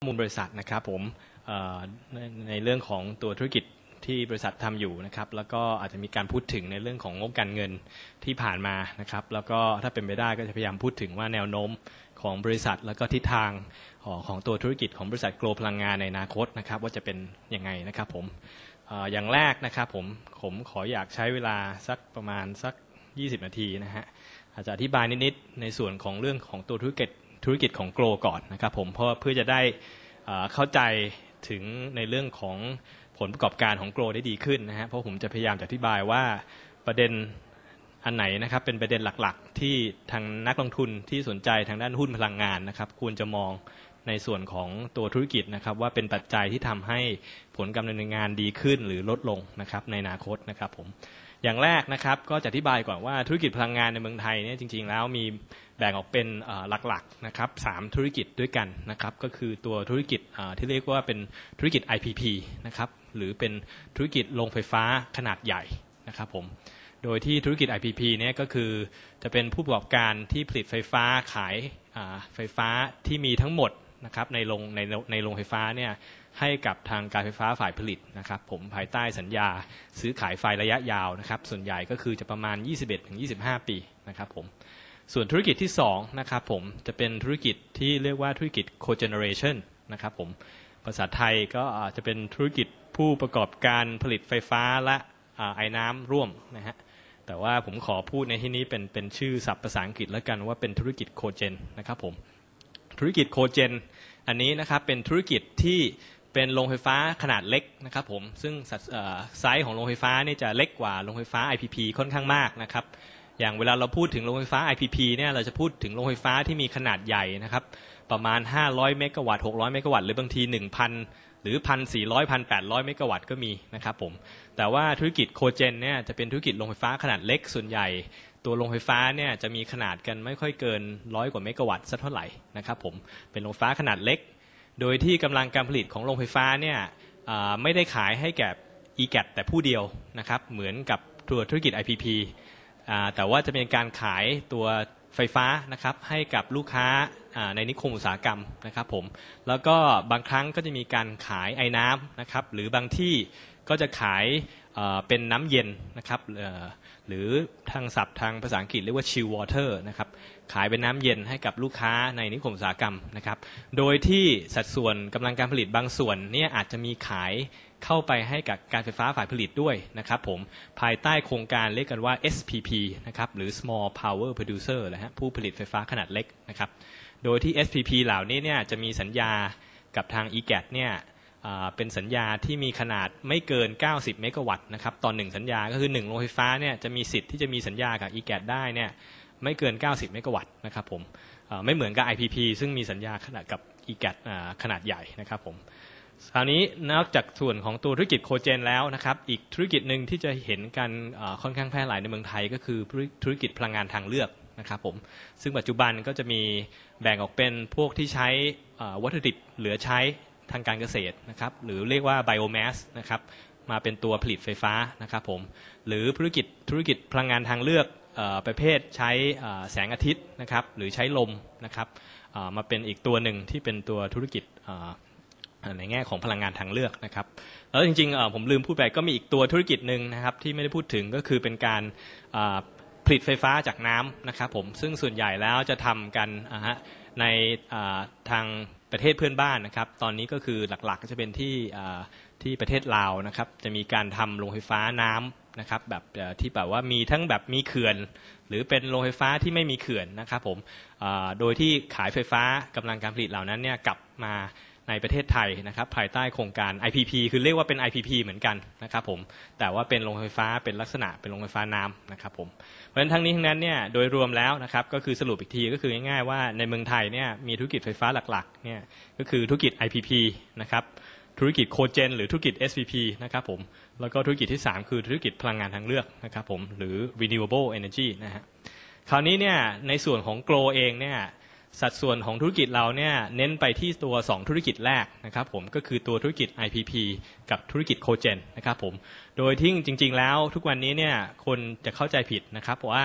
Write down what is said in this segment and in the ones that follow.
มูลบริษัทนะครับผมในเรื่องของตัวธุรกิจที่บริษัททำอยู่นะครับแล้วก็อาจจะมีการพูดถึงในเรื่องของงบการเงินที่ผ่านมานะครับแล้วก็ถ้าเป็นไปได้ก็จะพยายามพูดถึงว่าแนวโน้มของบริษัทแล้วก็ทิศทางของตัวธุรกิจของบริษัทโกลพลังงานในอนาคตนะครับว่าจะเป็นยังไงนะครับผมอย่างแรกนะครับผมขออยากใช้เวลาสักประมาณสัก20 นาทีนะฮะอาจจะอธิบายนิดๆในส่วนของเรื่องของตัวธุรกิจของโกลก่อนนะครับผมเพราะเพื่อจะได้เข้าใจถึงในเรื่องของผลประกอบการของโกลได้ดีขึ้นนะฮะเพราะผมจะพยายามอธิบายว่าประเด็นอันไหนนะครับเป็นประเด็นหลักๆที่ทางนักลงทุนที่สนใจทางด้านหุ้นพลังงานนะครับควรจะมองในส่วนของตัวธุรกิจนะครับว่าเป็นปัจจัยที่ทำให้ผลการดำเนินงานดีขึ้นหรือลดลงนะครับในอนาคตนะครับผมอย่างแรกนะครับก็จะอธิบายก่อนว่าธุรกิจพลังงานในเมืองไทยเนี่ยจริงๆแล้วมีแบ่งออกเป็นหลักๆนะครับ3ธุรกิจด้วยกันนะครับก็คือตัวธุรกิจที่เรียกว่าเป็นธุรกิจ IPP นะครับหรือเป็นธุรกิจโรงไฟฟ้าขนาดใหญ่นะครับผมโดยที่ธุรกิจ IPP เนี่ยก็คือจะเป็นผู้ประกอบการที่ผลิตไฟฟ้าขายไฟฟ้าที่มีทั้งหมดนะครับในโรงไฟฟ้าเนี่ยให้กับทางการไฟฟ้าฝ่ายผลิตนะครับผมภายใต้สัญญาซื้อขายไฟระยะยาวนะครับส่วนใหญ่ก็คือจะประมาณ 21-25 ปีนะครับผมส่วนธุรกิจที่2นะครับผมจะเป็นธุรกิจที่เรียกว่าธุรกิจ cogeneration นะครับผมภาษาไทยก็จะเป็นธุรกิจผู้ประกอบการผลิตไฟฟ้าและไอ้น้ำร่วมนะฮะแต่ว่าผมขอพูดในที่นี้เป็นชื่อศัพท์ภาษาอังกฤษแล้วกันว่าเป็นธุรกิจโคเจนนะครับผมธุรกิจโคเจนอันนี้นะครับเป็นธุรกิจที่เป็นโรงไฟฟ้าขนาดเล็กนะครับผมซึ่งไซส์ของโรงไฟฟ้านี่จะเล็กกว่าโรงไฟฟ้า IPP ค่อนข้างมากนะครับอย่างเวลาเราพูดถึงโรงไฟฟ้า IPP เนี่ยเราจะพูดถึงโรงไฟฟ้าที่มีขนาดใหญ่นะครับประมาณ500เมกะวัตต์600เมกะวัตต์หรือบางที 1,000 หรือ 1,400 1,800 เมกะวัตต์ก็มีนะครับผมแต่ว่าธุรกิจโคเจนเนี่ยจะเป็นธุรกิจโรงไฟฟ้าขนาดเล็กส่วนใหญ่ตัวโรงไฟฟ้าเนี่ยจะมีขนาดกันไม่ค่อยเกิน100กว่าเมกะวัตต์สักเท่าไหร่นะครับผมเป็นโรงไฟฟ้าขนาดเล็กโดยที่กำลังการผลิตของโรงไฟฟ้าเนี่ยไม่ได้ขายให้แก่ EGAT แต่ผู้เดียวนะครับเหมือนกับตัวธุรกิจ IPP แต่ว่าจะเป็นการขายตัวไฟฟ้านะครับให้กับลูกค้าในนิคมอุตสาหกรรมนะครับผมแล้วก็บางครั้งก็จะมีการขายไอ้น้ำนะครับหรือบางที่ก็จะขายเป็นน้ำเย็นนะครับหรือทางศัพท์ทางภาษาอังกฤษเรียกว่า chill water นะครับขายเป็นน้ำเย็นให้กับลูกค้าในนิคมอุตสาหกรรมนะครับโดยที่สัดส่วนกำลังการผลิตบางส่วนเนี่ยอาจจะมีขายเข้าไปให้กับการไฟฟ้าฝ่ายผลิตด้วยนะครับผมภายใต้โครงการเรียกกันว่า SPP นะครับหรือ Small Power Producer นะฮะผู้ผลิตไฟฟ้าขนาดเล็กนะครับโดยที่ SPP เหล่านี้เนี่ยจะมีสัญญากับทาง EGAT เนี่ยเป็นสัญญาที่มีขนาดไม่เกิน90เมกะวัตต์นะครับต่อ1สัญญาก็คือ1โรงไฟฟ้าเนี่ยจะมีสิทธิ์ที่จะมีสัญญากับ EGAT ได้เนี่ยไม่เกิน90เมกะวัตต์นะครับผมไม่เหมือนกับ IPP ซึ่งมีสัญญาขนาดกับ EGAT ขนาดใหญ่นะครับผมคราวนี้นอกจากส่วนของตัวธุรกิจโคเจนแล้วนะครับอีกธุรกิจหนึ่งที่จะเห็นกันค่อนข้างแพร่หลายในเมืองไทยก็คือธุรกิจพลังงานทางเลือกนะครับผมซึ่งปัจจุบันก็จะมีแบ่งออกเป็นพวกที่ใช้วัตถุดิบเหลือใช้ทางการเกษตรนะครับหรือเรียกว่าไบโอแมสนะครับมาเป็นตัวผลิตไฟฟ้านะครับผมหรือธุรกิจพลังงานทางเลือกประเภทใช้แสงอาทิตย์นะครับหรือใช้ลมนะครับมาเป็นอีกตัวหนึ่งที่เป็นตัวธุรกิจในแง่ของพลังงานทางเลือกนะครับแล้วจริงๆผมลืมพูดไปก็มีอีกตัวธุรกิจหนึ่งนะครับที่ไม่ได้พูดถึงก็คือเป็นการผลิตไฟฟ้าจากน้ำนะครับผมซึ่งส่วนใหญ่แล้วจะทำกันในทางประเทศเพื่อนบ้านนะครับตอนนี้ก็คือหลักๆก็จะเป็นที่ประเทศลาวนะครับจะมีการทำโรงไฟฟ้าน้ำนะครับแบบที่แบบว่ามีทั้งแบบมีเขื่อนหรือเป็นโรงไฟฟ้าที่ไม่มีเขื่อนนะครับผมโดยที่ขายไฟฟ้ากำลังการผลิตเหล่านั้นเนี่ยกลับมาในประเทศไทยนะครับภายใต้โครงการ IPP คือเรียกว่าเป็น IPP เหมือนกันนะครับผมแต่ว่าเป็นโรงไฟฟ้าเป็นลักษณะเป็นโรงไฟฟ้าน้ำนะครับผมเพราะฉะนั้นทั้งนี้ทั้งนั้นเนี่ยโดยรวมแล้วนะครับก็คือสรุปอีกทีก็คือง่ายๆว่าในเมืองไทยเนี่ยมีธุรกิจไฟฟ้าหลักๆเนี่ยก็คือธุรกิจ IPP นะครับธุรกิจโคเจนหรือธุรกิจ SPP นะครับผมแล้วก็ธุรกิจที่3คือธุรกิจพลังงานทางเลือกนะครับผมหรือ renewable energy นะฮะคราวนี้เนี่ยในส่วนของ Grow เองเนี่ยสัดส่วนของธุรกิจเราเนี่ยเน้นไปที่ตัว2ธุรกิจแรกนะครับผมก็คือตัวธุรกิจ IPP กับธุรกิจโคเจนนะครับผมโดยที่จริงๆแล้วทุกวันนี้เนี่ยคนจะเข้าใจผิดนะครับว่า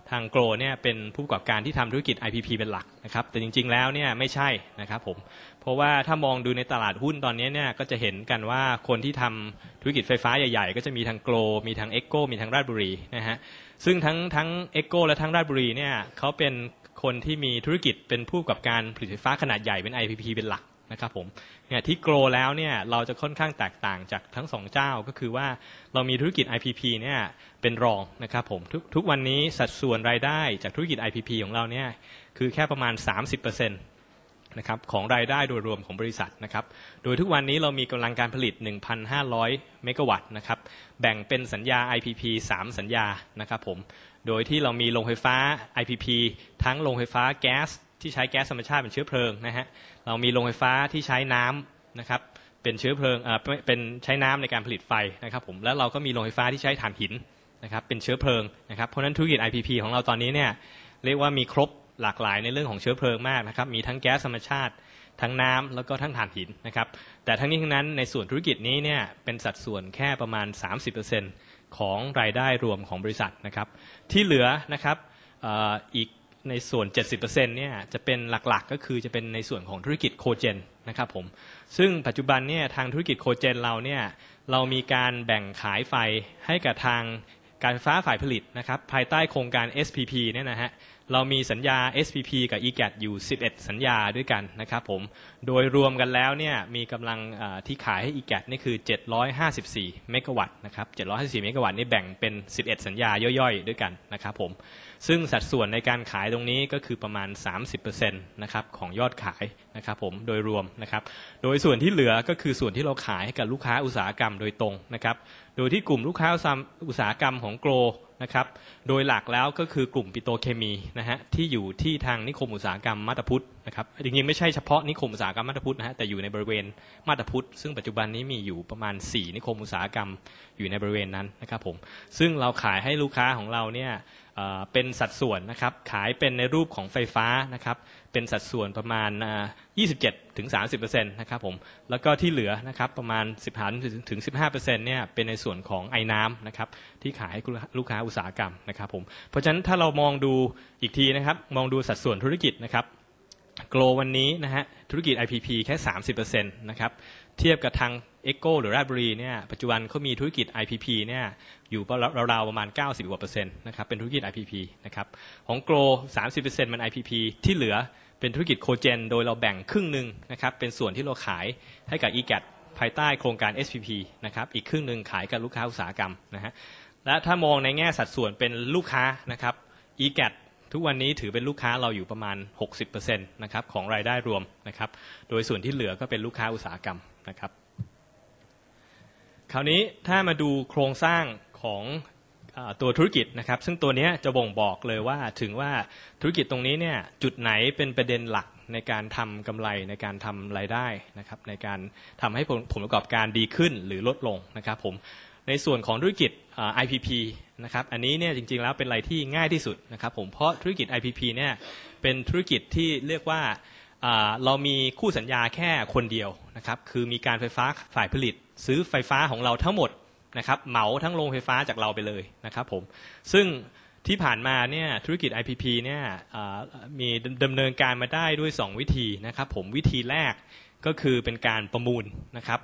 ทางโกลเนี่ยเป็นผู้ประกอบการที่ทำธุรกิจ IPP เป็นหลักนะครับแต่จริงๆแล้วเนี่ยไม่ใช่นะครับผมเพราะว่าถ้ามองดูในตลาดหุ้นตอนนี้เนี่ยก็จะเห็นกันว่าคนที่ทำธุรกิจไฟฟ้าใหญ่ๆก็จะมีทางโกลมีทางเอ็กโก้มีทางราชบุรีนะฮะซึ่งทั้งเอ็กโก้และทั้งราชบุรีเนี่ยเขาเป็นคนที่มีธุรกิจเป็นผู้ประกอบการผลิตไฟฟ้าขนาดใหญ่เป็น IPP เป็นหลักนะครับผมเนี่ยที่โกลแล้วเนี่ยเราจะค่อนข้างแตกต่างจากทั้งสองเจ้าก็คือว่าเรามีธุรกิจ IPP เนี่ยเป็นรองนะครับผมทุกวันนี้สัดส่วนรายได้จากธุรกิจ IPP ของเราเนี่ยคือแค่ประมาณ 30%นะครับของรายได้โดยรวมของบริษัทนะครับโดยทุกวันนี้เรามีกำลังการผลิต 1,500 เมกะวัตต์นะครับแบ่งเป็นสัญญา IPP 3 สัญญานะครับผมโดยที่เรามีโรงไฟฟ้า IPP ทั้งโรงไฟฟ้าแก๊สที่ใช้แก๊สธรรมชาติเป็นเชื้อเพลิงนะฮะเรามีโรงไฟฟ้าที่ใช้น้ำนะครับเป็นเชื้อเพลิงเป็นใช้น้ำในการผลิตไฟนะครับผมแล้วเราก็มีโรงไฟฟ้าที่ใช้ถ่านหินนะครับเป็นเชื้อเพลิงนะครับเพราะฉะนั้นธุรกิจ IPP ของเราตอนนี้เนี่ยเรียกว่ามีครบหลากหลายในเรื่องของเชื้อเพลิงมากนะครับมีทั้งแก๊สธรรมชาติทั้งน้ำแล้วก็ทั้งถ่านหินนะครับแต่ทั้งนี้ทั้งนั้นในส่วนธุรกิจนี้เนี่ยเป็นสัดส่วนแค่ประมาณ 30% ของรายได้รวมของบริษัทนะครับที่เหลือนะครับอีกในส่วน 70% เนี่ยจะเป็นหลักๆก็คือจะเป็นในส่วนของธุรกิจโคเจนนะครับผมซึ่งปัจจุบันเนี่ยทางธุรกิจโคเจนเราเนี่ยเรามีการแบ่งขายไฟให้กับทางการไฟฟ้าฝ่ายผลิตนะครับภายใต้โครงการ SPP เนี่ยนะฮะเรามีสัญญา SPP กับ EGAT อยู่11 สัญญาด้วยกันนะครับผมโดยรวมกันแล้วเนี่ยมีกำลังที่ขายให้ EGAT นี่คือ754 เมกะวัตต์นะครับ754 เมกะวัตต์นี่แบ่งเป็น11 สัญญาย่อยๆด้วยกันนะครับผมซึ่งสัดส่วนในการขายตรงนี้ก็คือประมาณ 30% นะครับของยอดขายนะครับผมโดยรวมนะครับโดยส่วนที่เหลือก็คือส่วนที่เราขายให้กับลูกค้าอุตสาหกรรมโดยตรงนะครับโดยที่กลุ่มลูกค้าอุตสาหกรรมของโกลนะครับโดยหลักแล้วก็คือกลุ่มปิโตรเคมีนะฮะที่อยู่ที่ทางนิคมอุตสาหกรรมมาบตาพุธนะครับจริงๆไม่ใช่เฉพาะนิคมอุตสาหกรรมมาบตาพุธนะฮะแต่อยู่ในบริเวณมาบตาพุธซึ่งปัจจุบันนี้มีอยู่ประมาณ4นิคมอุตสาหกรรมอยู่ในบริเวณนั้นนะครับผมซึ่งเราขายให้ลูกค้าของเราเนี่ยเป็นสัดส่วนนะครับขายเป็นในรูปของไฟฟ้านะครับเป็นสัดส่วนประมาณ27-30% นะครับผมแล้วก็ที่เหลือนะครับประมาณ10-15% เนี่ยเป็นในส่วนของไอ้น้ำนะครับที่ขายให้ลูกค้าอุตสาหกรรมนะครับผมเพราะฉะนั้นถ้าเรามองดูอีกทีนะครับมองดูสัดส่วนธุรกิจนะครับโกลวันนี้นะฮะธุรกิจ IPP แค่ 30% นะครับเทียบกับทางเอ็กโก้หรือราชบุรีเนี่ยปัจจุบันเขามีธุรกิจ IPP เนี่ยอยู่ราวๆประมาณ 90% นะครับเป็นธุรกิจ IPP นะครับของโกล 30% มัน IPP ที่เหลือเป็นธุรกิจโคเจนโดยเราแบ่งครึ่งหนึ่งนะครับเป็นส่วนที่เราขายให้กับ EGAT ภายใต้โครงการ SPP นะครับอีกครึ่งหนึ่งขายกับลูกค้าอุตสาหกรรมนะฮะและถ้ามองในแง่สัดส่วนเป็นลูกค้านะครับ EGAT ทุกวันนี้ถือเป็นลูกค้าเราอยู่ประมาณ 60% นะครับของรายได้รวมนะครับโดยส่วนที่เหลือก็เป็นลูกค้าอุตสาหกรรมนะครับคราวนี้ถ้ามาดูโครงสร้างของตัวธุรกิจนะครับซึ่งตัวนี้จะบ่งบอกเลยว่าถึงว่าธุรกิจตรงนี้เนี่ยจุดไหนเป็นประเด็นหลักในการทำกำไรในการทำรายได้นะครับในการทำให้ผลประกอบการดีขึ้นหรือลดลงนะครับผมในส่วนของธุรกิจIPP นะครับอันนี้เนี่ยจริงๆแล้วเป็นอะไรที่ง่ายที่สุดนะครับผมเพราะธุรกิจ IPP เนี่ยเป็นธุรกิจที่เรียกว่าเรามีคู่สัญญาแค่คนเดียวนะครับคือมีการไฟฟ้าฝ่ายผลิตซื้อไฟฟ้าของเราทั้งหมดนะครับเหมาทั้งโรงไฟฟ้าจากเราไปเลยนะครับผมซึ่งที่ผ่านมาเนี่ยธุรกิจ IPP เนี่ยมีดำเนินการมาได้ด้วย2วิธีนะครับผมวิธีแรกก็คือเป็นการประมูลนะครับ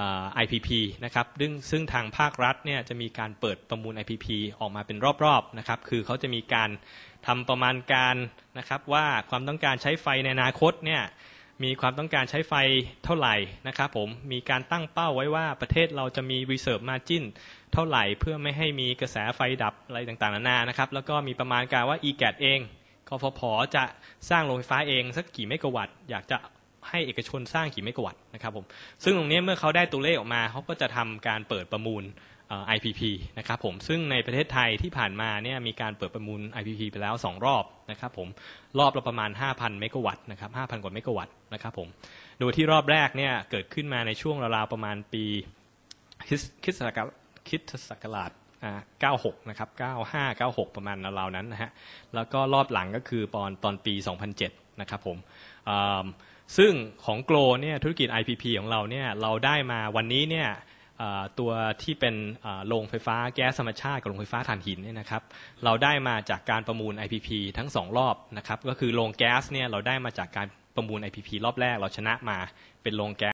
IPP นะครับซึ่งทางภาครัฐเนี่ยจะมีการเปิดประมูล IPP ออกมาเป็นรอบๆนะครับคือเขาจะมีการทำประมาณการนะครับว่าความต้องการใช้ไฟในอนาคตเนี่ยมีความต้องการใช้ไฟเท่าไหร่นะครับผมมีการตั้งเป้าไว้ว่าประเทศเราจะมี reserve margin เท่าไหร่เพื่อไม่ให้มีกระแสไฟดับอะไรต่างๆนานานะครับแล้วก็มีประมาณการว่า EGAT เองกฟผ.จะสร้างโรงไฟฟ้าเองสักกี่เมกะวัตต์อยากจะให้เอกชนสร้างกี่เมกะวัตต์นะครับผมซึ่งตรงนี้เมื่อเขาได้ตัวเลขออกมาเขาก็จะทำการเปิดประมูลIPP นะครับผมซึ่งในประเทศไทยที่ผ่านมาเนี่ยมีการเปิดประมูล IPP ไปแล้ว2รอบนะครับผมรอบละประมาณ 5,000 เมกะวัตต์นะครับ 5,000 กว่าเมกะวัตต์นะครับผมโดยที่รอบแรกเนี่ยเกิดขึ้นมาในช่วงราวๆประมาณปีคริสตศักราช96นะครับ95 96ประมาณราวๆนั้นนะฮะแล้วก็รอบหลังก็คือตอนปี 2007นะครับผมซึ่งของโกลเนี่ยธุรกิจ IPP ของเราเนี่ยเราได้มาวันนี้เนี่ยตัวที่เป็นโรงไฟฟ้าแก๊สธรรมชาติกับโรงไฟฟ้าถ่านหินเนี่ยนะครับเราได้มาจากการประมูล IPP ทั้ง2รอบนะครับก็คือโรงแก๊สเนี่ยเราได้มาจากการประมูล IPP รอบแรกเราชนะมาเป็นโรงแก๊ส